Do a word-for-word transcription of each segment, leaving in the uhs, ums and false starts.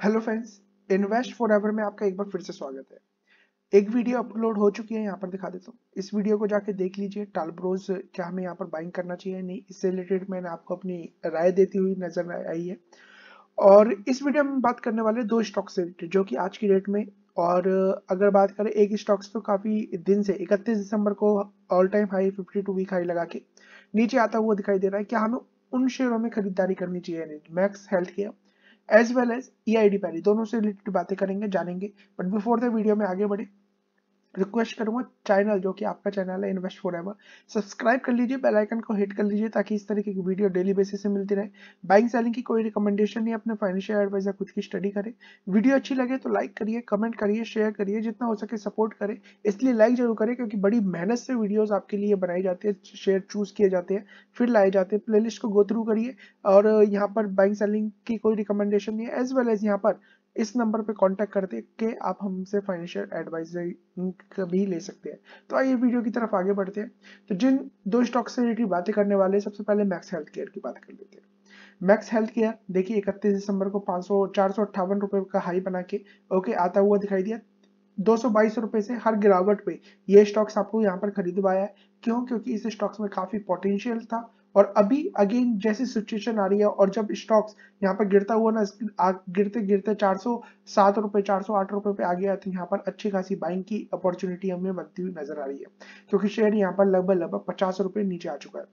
Hello friends, invest forever में आपका एक बार फिर से स्वागत है। एक वीडियो अपलोड हो चुकी है, यहाँ पर दिखा देता हूँ। इस वीडियो को जाके देख लीजिए। टालब्रोज क्या हमें यहाँ पर बाइंग करना चाहिए नहीं, इससे रिलेटेड मैंने आपको अपनी राय देती हुई नजर आई है। और इस वीडियो में बात करने वाले दो स्टॉक से रिलेटेड जो कि आज की डेट में, और अगर बात करें एक स्टॉक्स तो काफी दिन से इकतीस दिसंबर को all time high fifty two week high लगा के नीचे आता हुआ दिखाई दे रहा है। क्या हमें उन शेयरों में खरीदारी करनी चाहिए नहीं? Max Health Care as well as E I D Parry, दोनों से रिलेटेड बातें करेंगे, जानेंगे। बट बिफोर द वीडियो में आगे बढ़े, रिक्वेस्ट करूंगा चैनल जो कि आपका चैनल है इन्वेस्ट फॉरएवर, सब्सक्राइब कर लीजिए, बेल आइकन को हिट कर लीजिए ताकि इस तरीके की वीडियो डेली बेसिस से मिलती रहे। बाइंग सेलिंग की कोई रिकमेंडेशन नहीं, अपने फाइनेंशियल एडवाइजर खुद की स्टडी करें। वीडियो अच्छी लगे तो लाइक करिए, कमेंट करिए, शेयर करिए, जितना हो सके सपोर्ट करें। इसलिए लाइक जरूर करें क्योंकि बड़ी मेहनत से वीडियोस आपके लिए बनाई जाती है, शेयर चूज किए जाते हैं, फिर लाए जाते हैं। प्लेलिस्ट को गो थ्रू करिए। और यहाँ पर बाइंग सेलिंग की कोई रिकमेंडेशन नहीं है। एज वेल एज यहाँ पर इस नंबर पे कांटेक्ट करते के आप हमसे फाइनेंशियल एडवाइजर भी ले सकते हैं। तो आइए वीडियो की तरफ आगे बढ़ते हैं। तो जिन दो स्टॉक से रिलेटेड बातें करने वाले हैं, सबसे पहले मैक्स हेल्थ केयर की बात कर लेते हैं। मैक्स हेल्थ केयर देखिए इकतीस दिसंबर को पाँच सौ चार सौ अट्ठावन रुपए का हाई बना के ओके आता हुआ दिखाई दिया। दो सौ बाईस रुपए से हर गिरावट पे ये स्टॉक्स आपको यहाँ पर खरीदवाया है। क्यों? क्योंकि इस स्टॉक्स में काफी पोटेंशियल था। और अभी अगेन जैसी सिचुएशन आ रही है और जब स्टॉक्स यहाँ पर गिरता हुआ ना, गिरते गिरते चार सौ सात रुपए चार सौ आठ रुपए पे आ गया, तो यहाँ पर अच्छी खासी बाइंग की अपॉर्चुनिटी हमें बनती हुई नजर आ रही है, क्योंकि शेयर यहाँ पर लगभग लगभग पचास रुपए नीचे आ चुका है।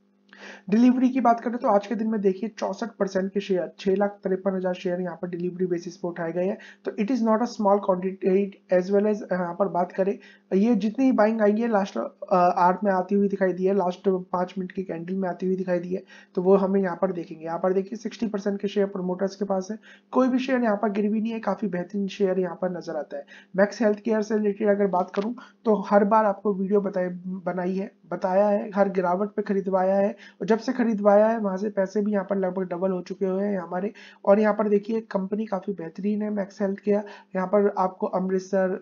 डिलीवरी की बात करें तो आज के दिन में देखिए चौसठ परसेंट के शेयर, छह लाख तिरपन हजार शेयर यहाँ पर डिलीवरी बेसिस पे उठाए गए हैं। तो it is not a small quantity. As well as यहाँ पर बात करें, ये जितनी बाइंग आई है लास्ट आवर में आती हुई दिखाई दी है, लास्ट पांच मिनट की कैंडल में आती हुई दिखाई दी है, तो वो हमें यहाँ पर देखेंगे। यहाँ पर देखिए सिक्सटी परसेंट के शेयर प्रमोटर्स के पास है, कोई भी शेयर यहाँ पर गिर भी नहीं है, काफी बेहतरीन शेयर यहाँ पर नजर आता है। मैक्स हेल्थ केयर से रिलेटेड अगर बात करूं तो हर बार आपको वीडियो बताए बनाई है, बताया है, हर गिरावट पे खरीदवाया है, और जब से खरीदवाया है वहां से पैसे भी यहाँ पर लगभग डबल हो चुके हुए हैं हमारे। और यहाँ पर देखिए कंपनी काफी बेहतरीन है मैक्स हेल्थ केयर। यहाँ पर आपको Amritsar,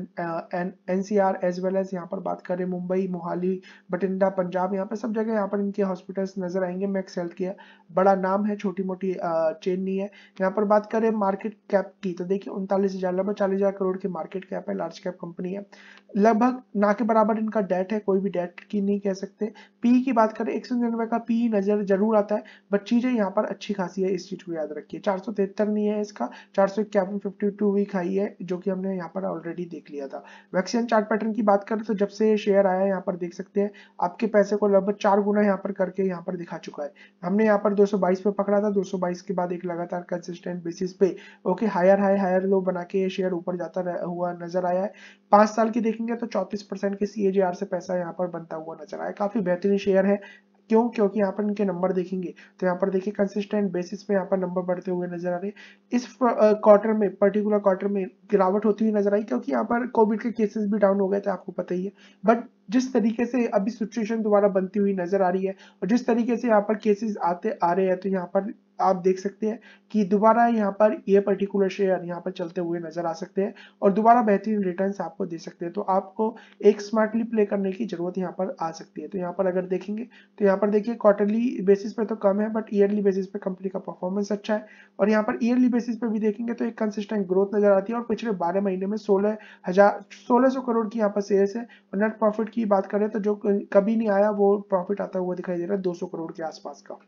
NCR as well as यहाँ पर बात करें मुंबई, मोहाली, बठिंडा, पंजाब, यहाँ पर सब जगह यहाँ पर इनके हॉस्पिटल्स नजर आएंगे। मैक्स हेल्थ केयर बड़ा नाम है, छोटी मोटी चेन नहीं है। यहाँ पर बात करें मार्केट कैप की तो देखिए उनतालीस हजार लगभग चालीस हजार करोड़ की मार्केट कैप है, लार्ज कैप कंपनी है। लगभग ना के बराबर इनका डेट है, कोई भी डेट की नहीं कह सकते। पी की बात करें एक सौ निन्यानवे का पी नजर जरूर आता है, बट चीजें यहाँ पर अच्छी खासी है, इस चीज को याद रखिए। चार सौ तिहत्तर नहीं है इसका, चार सौ इक्यावन फिफ्टी टू वीक हाई है, जो कि हमने यहाँ पर ऑलरेडी देख लिया था। वैक्सीन चार्ट पैटर्न की बात करें तो जब से शेयर आया है यहाँ पर देख सकते हैं आपके पैसे को लगभग चार गुना यहाँ पर करके यहाँ पर दिखा चुका है। हमने यहाँ पर दो सौ बाईस पे पकड़ा था, दो सौ बाईस के बाद एक लगातार कंसिस्टेंट बेसिस पे okay higher high higher low बना के ये शेयर ऊपर जाता हुआ नजर आया है। पांच साल की देखेंगे तो चौंतीस परसेंट के सी ए जी आर से पैसा यहाँ पर बनता हुआ नजर आया, काफी बेहतरीन शेयर है। क्यों? क्योंकि यहाँ पर इनके नंबर देखेंगे तो यहाँ पर देखिए कंसिस्टेंट बेसिस पे यहाँ पर नंबर बढ़ते हुए नजर आ रहे हैं। इस क्वार्टर में, पर्टिकुलर क्वार्टर में गिरावट होती हुई नजर आई, क्योंकि यहाँ पर कोविड के केसेस भी डाउन हो गए थे, आपको पता ही है। बट जिस तरीके से अभी सिचुएशन दोबारा बनती हुई नजर आ रही है और जिस तरीके से यहाँ पर केसेस आते आ रहे हैं, तो यहाँ पर आप देख सकते हैं कि दोबारा यहाँ पर ये पर्टिकुलर शेयर यहाँ पर चलते हुए नजर आ सकते हैं और दोबारा बेहतरीन रिटर्न्स आपको दे सकते हैं। तो आपको एक स्मार्टली प्ले करने की जरूरत यहाँ पर आ सकती है। तो यहाँ पर अगर देखेंगे तो यहाँ पर देखिए क्वार्टरली बेसिस पे तो कम है, बट ईयरली बेसिस पे कंपनी का परफॉर्मेंस अच्छा है। और यहाँ पर ईयरली बेसिस पे भी देखेंगे तो एक कंसिस्टेंट ग्रोथ नजर आती है और पिछले बारह महीने में सोलह हजार सोलह सौ करोड़ की यहाँ पर सेल्स है। और नेट प्रॉफिट की बात करें तो जो कभी नहीं आया वो प्रॉफिट आता हुआ दिखाई दे रहा है, दो सौ करोड़ के आसपास का।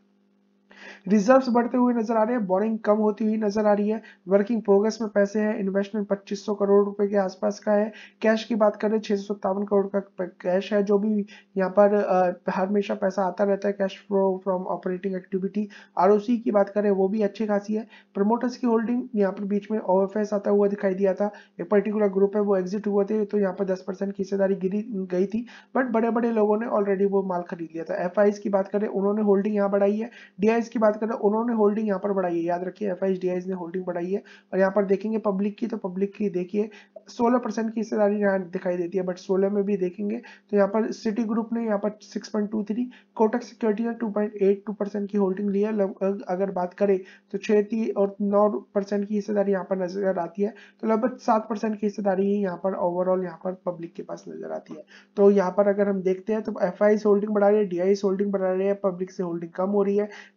रिजर्व्स बढ़ते हुए नजर आ रहे हैं, बोरिंग कम होती हुई नजर आ रही है, वर्किंग प्रोग्रेस में पैसे हैं, इन्वेस्टमेंट पच्चीस सौ करोड़ रुपए के आसपास का है। कैश की बात करें छह सौ सत्तावन करोड़ का कैश है, जो भी यहाँ पर हमेशा पैसा आता रहता है, cash flow from operating activity. ROC की बात करें वो भी अच्छी खासी है। प्रमोटर्स की होल्डिंग यहाँ पर बीच में ओएफएस आता हुआ दिखाई दिया था, एक पर्टिकुलर ग्रुप है वो एग्जिट हुए थे, तो यहाँ पर दस परसेंट की हिस्सेदारी गिरी गई थी, बट बड़े बड़े लोगों ने ऑलरेडी वो माल खरीद लिया था। एफ की बात करें उन्होंने होल्डिंग यहाँ बढ़ाई है, डीआईज की बात करें उन्होंने होल्डिंग यहाँ पर बढ़ाई है, याद रखिए एफआईज डीआईज ने होल्डिंग बढ़ाई है। और यहाँ पर देखेंगे पब्लिक की, तो पब्लिक की देखिए सोलह परसेंट की हिस्सेदारी यहाँ दिखाई देती है, बट सोलह में भी देखेंगे तो यहाँ पर सिटी ग्रुप ने यहाँ पर six point two three, Kotak security ने two point eight two percent की होल्डिंग ली है। अगर बात करें तो छह और नौ परसेंट की हिस्सेदारी यहाँ पर नजर आती है, तो लगभग सात परसेंट की हिस्सेदारी ही यहाँ पर ओवरऑल यहाँ पर पब्लिक के पास नजर आती है। तो यहाँ पर अगर हम देखते हैं तो एफ आई होल्डिंग बढ़ा रही है, डी आई होल्डिंग बढ़ा रही है, पब्लिक से होल्डिंग कम हो रही है। प्रमोटर्स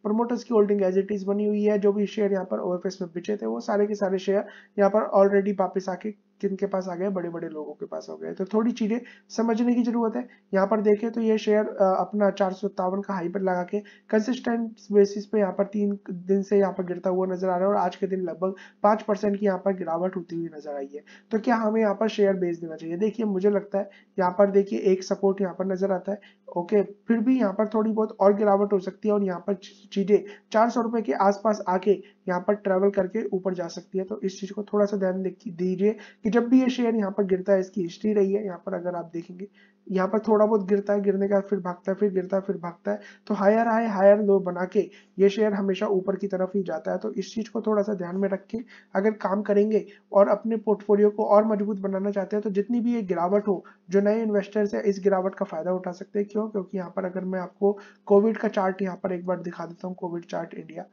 इसकी होल्डिंग एज इट इज बनी हुई है। जो भी शेयर यहाँ पर ओएफएस में बिचे थे वो सारे के सारे शेयर यहाँ पर ऑलरेडी वापस आके किनके पास आ गए, बड़े बड़े लोगों के पास हो गए। तो थोड़ी चीजें समझने की जरूरत है। यहाँ पर देखें तो ये शेयर अपना चार सौ सत्तावन का हाई पर लगा के कंसिस्टेंट बेसिस पे यहाँ पर तीन दिन से यहाँ पर गिरता हुआ नजर आ रहा है और आज के दिन लगभग पांच परसेंट की यहाँ पर गिरावट होती हुई नजर आई है। तो क्या हमें यहाँ पर शेयर बेच देना चाहिए? देखिए मुझे लगता है यहाँ पर देखिए एक सपोर्ट यहाँ पर नजर आता है, ओके, फिर भी यहाँ पर थोड़ी बहुत और गिरावट हो सकती है और यहाँ पर चीजें चार सौ रुपए के आसपास आके यहाँ पर ट्रेवल करके ऊपर जा सकती है। तो इस चीज को थोड़ा सा ध्यान दीजिए कि जब भी ये शेयर यहाँ पर गिरता है, इसकी हिस्ट्री रही है यहाँ पर अगर आप देखेंगे, यहाँ पर थोड़ा बहुत गिरता है, गिरने के बाद फिर भागता है, फिर गिरता है, फिर भागता है। तो हायर हाई हायर लो बना के ये शेयर हमेशा ऊपर की तरफ ही जाता है। तो इस चीज को थोड़ा सा ध्यान में रख के अगर काम करेंगे और अपने पोर्टफोलियो को और मजबूत बनाना चाहते हैं तो जितनी भी ये गिरावट हो, जो नए इन्वेस्टर्स है इस गिरावट का फायदा उठा सकते हैं। क्यों? क्योंकि यहाँ पर अगर मैं आपको कोविड का चार्ट यहाँ पर एक बार दिखा देता हूँ, कोविड चार्ट इंडिया,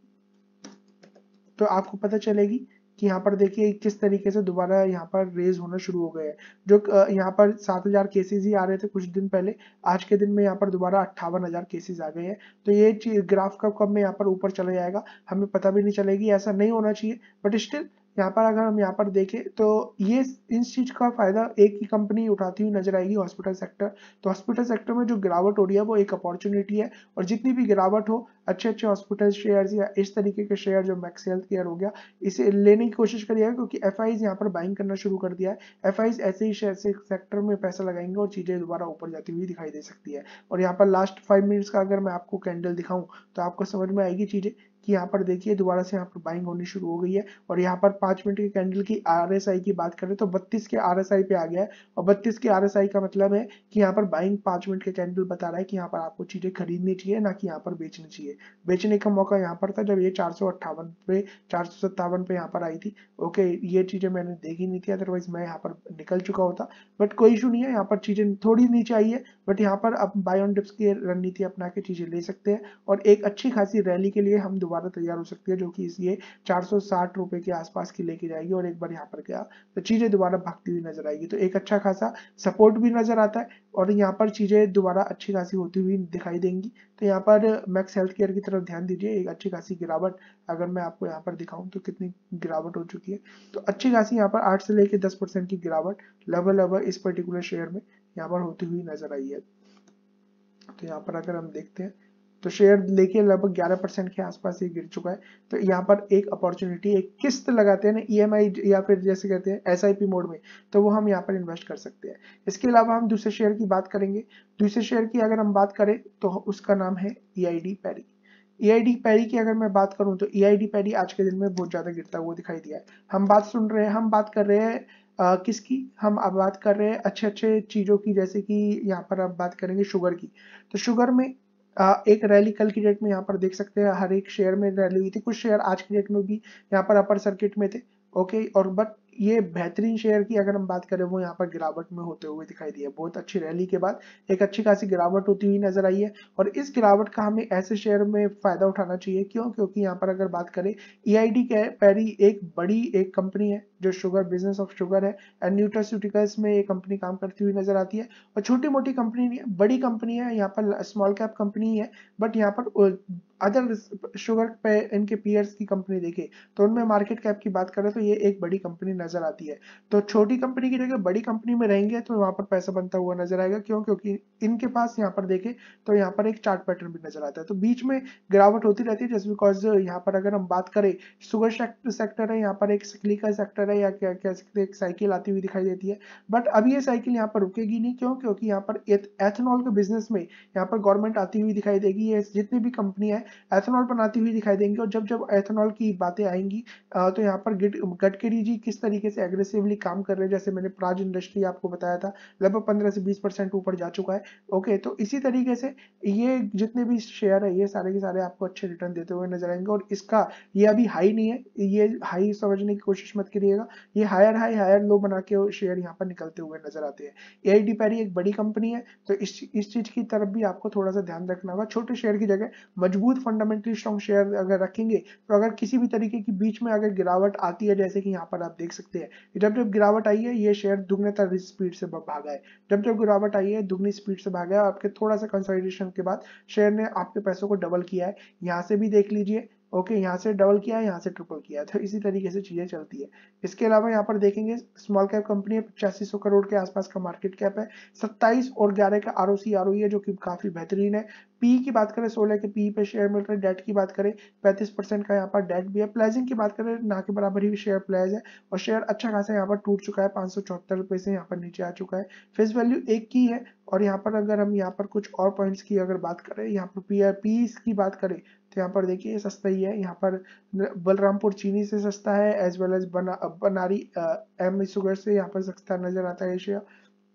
तो आपको पता चलेगी कि यहाँ पर देखिए किस तरीके से दोबारा यहाँ पर रेज होना शुरू हो गए हैं। जो यहाँ पर सात हजार केसेस ही आ रहे थे कुछ दिन पहले, आज के दिन में यहाँ पर दोबारा अट्ठावन हजार केसेस आ गए हैं। तो ये ग्राफ कब कब में यहाँ पर ऊपर चला जाएगा हमें पता भी नहीं चलेगी, ऐसा नहीं होना चाहिए। बट स्टिल यहाँ पर अगर हम यहाँ पर देखें तो ये इस चीज का फायदा एक ही कंपनी उठाती हुई नजर आएगी, हॉस्पिटल सेक्टर। तो हॉस्पिटल सेक्टर में जो गिरावट हो रही है वो एक अपॉर्चुनिटी है और जितनी भी गिरावट हो अच्छे अच्छे हॉस्पिटल शेयर्स या इस तरीके के शेयर जो मैक्स हेल्थ केयर हो गया इसे लेने की कोशिश करिएगा, क्योंकि एफ आईज यहाँ पर बाइंग करना शुरू कर दिया है। एफ आईज ऐसे ही शेयर से सेक्टर में पैसा लगाएंगे और चीजें दोबारा ऊपर जाती हुई दिखाई दे सकती है। और यहाँ पर लास्ट फाइव मिनट्स का अगर मैं आपको कैंडल दिखाऊं तो आपको समझ में आएगी चीजें कि यहाँ पर देखिए दोबारा से यहाँ पर बाइंग होनी शुरू हो गई है। और यहाँ पर पांच मिनट के कैंडल की आरएसआई की बात करें तो बत्तीस के आरएसआई पे आ गया है और बत्तीस के आरएसआई का मतलब है कि यहाँ पर बाइंग पांच मिनट के कैंडल बता रहा है कि यहाँ पर आपको चीजें खरीदनी चाहिए, ना कि यहाँ पर बेचनी चाहिए। बेचने का मौका यहाँ पर था जब ये चार सौ अट्ठावन पे चार सौ सत्तावन पे यहाँ पर आई थी, ओके, ये चीजें मैंने देखी नहीं थी, अदरवाइज मैं यहाँ पर निकल चुका होता। बट कोई इशू नहीं है, यहाँ पर चीजें थोड़ी नीचे आई है बट यहाँ पर अब बाय ऑन डिप्स की रणनीति अपना के चीजें ले सकते हैं और एक अच्छी खासी रैली के लिए हम दोबारा तैयार हो सकती है, जो कि ये चार सौ साठ रुपए के आसपास की लेके जाएगी। और एक बार यहाँ पर गया तो चीजें दोबारा भागती हुई नजर आएगी। तो एक अच्छा खासा सपोर्ट भी नजर आता है और यहाँ पर चीजें दोबारा अच्छी खासी होती हुई दिखाई देंगी। तो यहाँ पर मैक्स हेल्थ केयर की तरफ ध्यान दीजिए, एक अच्छी खासी गिरावट अगर मैं आपको यहाँ पर दिखाऊं तो कितनी गिरावट हो चुकी है। तो अच्छी खासी यहाँ पर आठ से लेके दस परसेंट की गिरावट लेवल लेवल इस पर्टिकुलर शेयर में यहाँ पर होती हुई नजर आई है। तो यहाँ पर अगर हम देखते हैं तो शेयर लेके लगभग ग्यारह परसेंट के आसपास ही गिर चुका है। तो यहाँ पर एक अपॉर्चुनिटी, एक किस्त लगाते हैं ना ईएमआई या फिर जैसे कहते हैं एसआईपी मोड में, तो वो हम यहाँ पर इन्वेस्ट कर सकते हैं। इसके अलावा हम दूसरे शेयर की बात करेंगे। दूसरे शेयर की अगर हम बात करें तो उसका नाम है ईआईडी पैरी। ईआईडी पैरी की अगर मैं बात करूं तो ईआईडी पैरी आज के दिन में बहुत ज्यादा गिरता हुआ दिखाई दिया है। हम बात सुन रहे हैं हम बात कर रहे हैं Uh, किसकी, हम अब बात कर रहे हैं अच्छे अच्छे चीजों की, जैसे कि यहाँ पर अब बात करेंगे शुगर की। तो शुगर में uh, एक रैली कल की डेट में यहाँ पर देख सकते हैं, हर एक शेयर में रैली हुई थी। कुछ शेयर आज की डेट में भी यहाँ पर अपर सर्किट में थे, ओके, और बट ये बेहतरीन शेयर की अगर हम बात करें वो यहाँ पर गिरावट में होते हुए दिखाई दिया। बहुत अच्छी रैली के बाद एक अच्छी खासी गिरावट होती हुई नजर आई है और इस गिरावट का हमें ऐसे शेयर में फायदा उठाना चाहिए। क्यों? क्योंकि यहाँ पर अगर बात करें ईआईडी पैरी एक बड़ी एक कंपनी है जो शुगर बिजनेस ऑफ शुगर है एंड न्यूट्रास्यूटिकल्स में ये कंपनी काम करती हुई नजर आती है और छोटी मोटी कंपनी नहीं है, बड़ी कंपनी है, यहाँ पर स्मॉल कैप कंपनी है। बट यहाँ पर अदर शुगर पे इनके पीयर्स की कंपनी देखे तो उनमें मार्केट कैप की बात करें तो ये एक बड़ी कंपनी नजर आती है। तो छोटी कंपनी की जगह बड़ी कंपनी में रहेंगे तो वहां पर पैसा बनता हुआ नजर आएगा। क्यों? क्योंकि इनके पास यहाँ पर देखे तो यहाँ पर एक चार्ट पैटर्न भी नजर आता है। तो बीच में गिरावट होती रहती है जस्ट बिकॉज यहाँ पर अगर हम बात करें शुगर सेक्टर है, यहाँ पर एक साइक्लिकल सेक्टर है या क्या कह सकते हैं एक साइकिल आती हुई दिखाई देती है। बट अब ये साइकिल यहाँ पर रुकेगी नहीं। क्यों? क्योंकि यहाँ पर एथेनॉल के बिजनेस में यहाँ पर गवर्नमेंट आती हुई दिखाई देगी। ये जितनी भी कंपनी है एथेनॉल बनाती हुई दिखाई देंगी और जब जब एथेनॉल की बातें आएंगी तो यहाँ पर गडकरी जी किस तरीके से एग्रेसिवली काम कर रहे हैं, जैसे मैंने प्राज इंडस्ट्री आपको बताया था लगभग पंद्रह से बीस परसेंट ऊपर जा चुका है, ओके। तो इसी तरीके से ये जितने भी शेयर है ये सारे के सारे आपको अच्छे रिटर्न देते हुए नजर आएंगे। और इसका ये अभी हाई नहीं है, ये हाई समझने की कोशिश मत करिएगा, ये हायर हाई हायर लो बना के शेयर यहाँ पर निकलते हुए नजर आते हैं। ईआईडी पैरी एक बड़ी कंपनी है तो इस इस चीज की तरफ भी आपको थोड़ा सा ध्यान रखना होगा। छोटे शेयर की जगह मजबूत मजबूत फंडामेंटली स्ट्रॉन्ग शेयर अगर रखेंगे तो अगर किसी भी तरीके की बीच में अगर गिरावट आती है, जैसे कि यहाँ पर आप देख सकते हैं जब जब गिरावट आई है ये शेयर दुगने तरह स्पीड से भागा है, जब जब गिरावट आई है दुगनी स्पीड से भागा है। आपके थोड़ा सा कंसोलिडेशन के बाद शेयर ने आपके पैसों को डबल किया है, यहाँ से भी देख लीजिए। ओके okay, यहाँ से डबल किया है, यहाँ से ट्रिपल किया है, तो इसी तरीके से चीजें चलती है। इसके अलावा यहाँ पर देखेंगे स्मॉल कैप कंपनी है, पचासी सौ करोड़ के आसपास का मार्केट कैप है, सत्ताईस और ग्यारह का आरओसी आरओई है जो कि काफी बेहतरीन है। पी की बात करें सोलह के पी पे शेयर मिल रहा है। डेट की बात करें पैंतीस परसेंट का यहाँ पर डेट भी है। प्लेजिंग की बात करें ना के बराबर ही शेयर प्लेज है और शेयर अच्छा खासा यहाँ पर टूट चुका है, पांच सौ चौहत्तर रुपए से यहाँ पर नीचे आ चुका है। फेस वैल्यू एक की है और यहाँ पर अगर हम यहाँ पर कुछ और पॉइंट्स की अगर बात करें, यहाँ पर पी पी की बात करें तो यहाँ पर देखिए सस्ता ही है, यहाँ पर बलरामपुर चीनी से सस्ता है एज वेल एज बना बनारी एम शुगर से यहाँ पर सस्ता नजर आता है शेयर।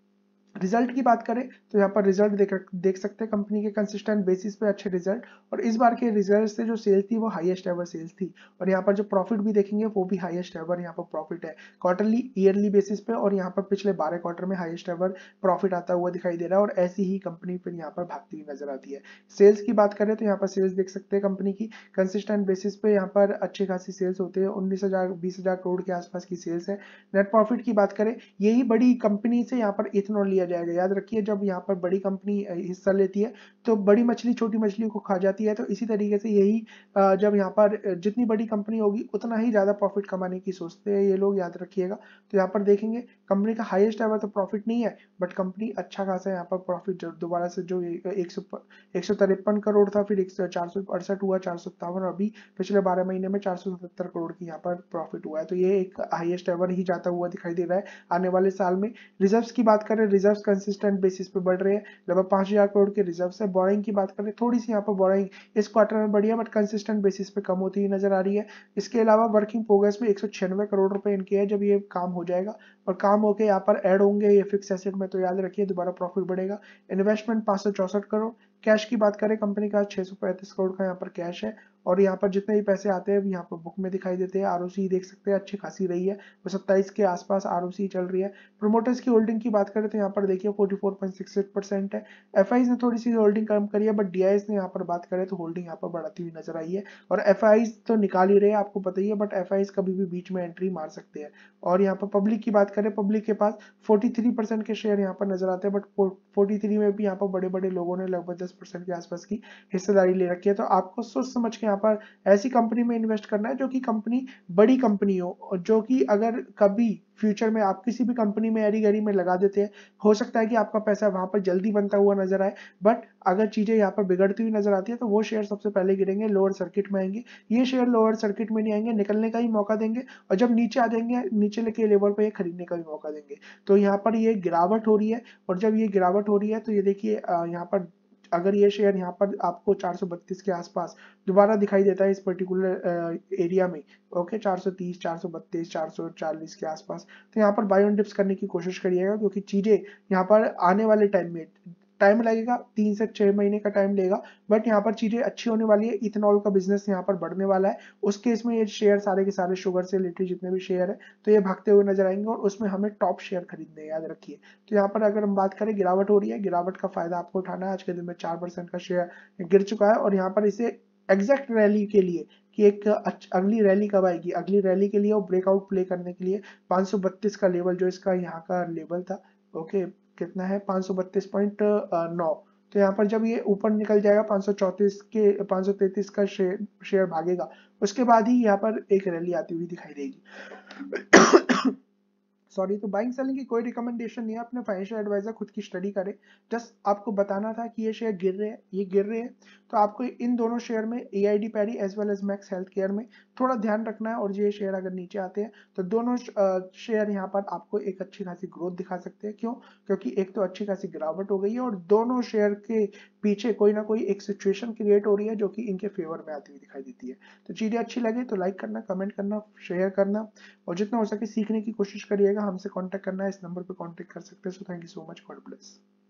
रिजल्ट की बात करें तो यहाँ पर रिजल्ट देख देख सकते हैं कंपनी के कंसिस्टेंट बेसिस पे अच्छे रिजल्ट, और इस बार के रिजल्ट से जो सेल्स थी वो हाईएस्ट एवर सेल्स थी, और यहाँ पर जो प्रॉफिट भी देखेंगे वो भी हाईएस्ट एवर यहाँ पर प्रॉफिट है क्वार्टरली ईयरली बेसिस पे, और यहाँ पर पिछले बारह क्वार्टर में हाईएस्ट एवर प्रॉफिट आता हुआ दिखाई दे रहा है और ऐसी ही कंपनी फिर यहाँ पर भागती हुई नजर आती है। सेल्स की बात करें तो यहाँ पर सेल्स देख सकते हैं कंपनी की कंसिस्टेंट बेसिस पे यहाँ पर अच्छी खासी सेल्स होते हैं, उन्नीस हजार बीस हजार करोड़ के आसपास की सेल्स है। नेट प्रॉफिट की बात करें, यही बड़ी कंपनी से यहाँ पर इथेनॉल लिया जाएगा। याद रखिए जब यहाँ पर बड़ी कंपनी हिस्सा लेती है तो बड़ी मछली छोटी मछली को खा जाती है, तो इसी तरीके से यही जब यहाँ पर जितनी बड़ी कंपनी होगी उतना ही ज्यादा प्रॉफिट कमाने की सोचते हैं ये लोग, याद रखिएगा। तो यहाँ पर देखेंगे कंपनी का हाईएस्ट एवर तो प्रॉफिट नहीं है, बट कंपनी अच्छा खासा यहाँ पर प्रॉफिट दोबारा से जो एक सौ एक सौ तिरपन करोड़ था, फिर चार सौ अड़सठ हुआ, चार सौ सत्तावन, और अभी पिछले बारह महीने में चार सौ सत्तर करोड़ की यहाँ पर प्रॉफिट हुआ है। तो ये एक हाईएस्ट एवर ही जाता हुआ दिखाई दे रहा है आने वाले साल में। रिजर्व्स की बात करें, रिजर्व्स कंसिस्टेंट बेसिस पे बढ़ रहे हैं, लगभग पांच हजार करोड़ के रिजर्व्स है। बोरिंग की बात करें, थोड़ी सी यहाँ पर बोरिंग इस क्वार्टर में बढ़ी है बट कंसिस्टेंट बेसिस पे कम होती हुई नजर आ रही है। इसके अलावा वर्किंग प्रोग्रेस में एक सौ छियानवे करोड़ रुपए इनके है। जब ये काम हो जाएगा और काम होके यहाँ पर ऐड होंगे ये फिक्स एसेट में तो याद रखिए दोबारा प्रॉफिट बढ़ेगा। इन्वेस्टमेंट पांच सौ चौसठ करोड़। कैश की बात करें, कंपनी का छह सौ पैंतीस करोड़ का यहाँ पर कैश है, और यहाँ पर जितने भी पैसे आते हैं यहाँ पर बुक में दिखाई देते हैं। आरओसी देख सकते हैं अच्छी खासी रही है, वो सत्ताईस के आसपास आरओसी चल रही है। प्रोमोटर्स की होल्डिंग की बात करें तो यहाँ पर देखिए चौवालीस पॉइंट छह आठ परसेंट है। एफआईज ने थोड़ी सी होल्डिंग कम करी है, बट डीआईएस ने यहाँ पर बात करें तो होल्डिंग यहाँ पर बढ़ाती हुई नजर आई है, और एफआईज तो निकाल ही रहे हैं आपको पता ही है, बट एफआईज कभी भी बीच में एंट्री मार सकते हैं। और यहाँ पर पब्लिक की बात करें, पब्लिक के पास तैंतालीस परसेंट के शेयर यहाँ पर नजर आते हैं, बट तैंतालीस में भी यहाँ पर बड़े बड़े लोगों ने लगभग दस परसेंट के आसपास की हिस्सेदारी ले रखी है। तो आपको सोच समझ के यहाँ पर ऐसी कंपनी में इन्वेस्ट करना है जो कि कंपनी बड़ी कंपनी हो, और जो कि अगर कभी फ्यूचर में आप किसी भी कंपनी में एरी गरी में लगा देते हैं, हो सकता है कि आपका पैसा वहां पर जल्दी बनता हुआ नजर आए, बट अगर चीजें यहाँ पर बिगड़ती हुई नजर आती है तो वो शेयर सबसे पहले गिरेंगे, लोअर सर्किट में आएंगे। ये शेयर लोअर सर्किट में नहीं आएंगे, निकलने का ही मौका देंगे, और जब नीचे आ जाएंगे नीचे के लेवल पर ये खरीदने का भी मौका देंगे। तो यहाँ पर ये गिरावट हो रही है, और जब ये गिरावट हो रही है तो ये देखिए यहाँ पर अगर ये शेयर यहाँ पर आपको चार सौ बत्तीस के आसपास दोबारा दिखाई देता है इस पर्टिकुलर एरिया में, ओके चार सौ तीस, चार सौ बत्तीस, चार सौ चालीस के आसपास, तो यहाँ पर बाय ऑन डिप्स करने की कोशिश करिएगा, क्योंकि चीजें यहाँ पर आने वाले टाइम में टाइम लगेगा, तीन से छह महीने का टाइम लेगा, बट यहाँ पर चीजें अच्छी होने वाली है। इथेनॉल का बिजनेस यहाँ पर बढ़ने वाला है, उस केस में ये शेयर सारे के सारे शुगर से रिलेटेड जितने भी शेयर है तो ये भागते हुए नजर आएंगे, और उसमें हमें टॉप शेयर खरीदने याद रखिए। तो यहाँ पर अगर हम बात करें गिरावट हो रही है, गिरावट का फायदा आपको उठाना है। आज के दिन में चार परसेंट का शेयर गिर चुका है, और यहाँ पर इसे एग्जैक्ट रैली के लिए कि एक अगली रैली कब आएगी, अगली रैली के लिए और ब्रेकआउट प्ले करने के लिए पाँच सौ बत्तीस का लेवल जो इसका यहाँ का लेवल था, ओके कितना है पाँच सौ बत्तीस पॉइंट नौ, तो यहाँ पर जब ये ऊपर निकल जाएगा पाँच सौ चौंतीस के पाँच सौ तैंतीस का शेयर शेयर भागेगा, उसके बाद ही यहाँ पर एक रैली आती हुई दिखाई देगी। सॉरी, तो बाइंग सेलिंग की कोई रिकमेंडेशन नहीं है, अपने फाइनेंशियल एडवाइजर खुद की स्टडी करें। जस्ट आपको बताना था कि ये शेयर गिर रहे हैं, ये गिर रहे हैं, तो आपको इन दोनों शेयर में AID Parry as well as Max Health Care में थोड़ा ध्यान रखना है, और ये शेयर अगर नीचे आते हैं तो दोनों शेयर यहाँ पर आपको एक अच्छी खासी ग्रोथ दिखा सकते हैं। क्यों? क्योंकि एक तो अच्छी खासी गिरावट हो गई है, और दोनों शेयर के पीछे कोई ना कोई एक सिचुएशन क्रिएट हो रही है जो कि इनके फेवर में आती हुई दिखाई देती है। तो चीजें अच्छी लगे तो लाइक करना, कमेंट करना, शेयर करना, और जितना हो सके सीखने की कोशिश करिएगा। हमसे कांटेक्ट करना है, इस नंबर पे कांटेक्ट कर सकते हैं। So thank you so much, God bless.